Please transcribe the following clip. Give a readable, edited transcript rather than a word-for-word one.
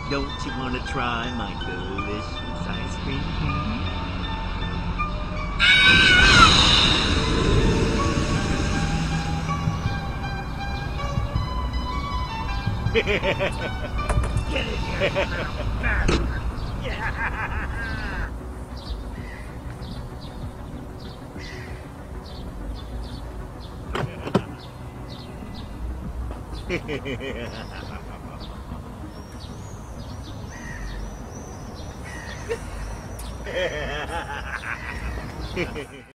Don't you want to try my delicious ice cream cone? Get in here, little bastard! Yeah.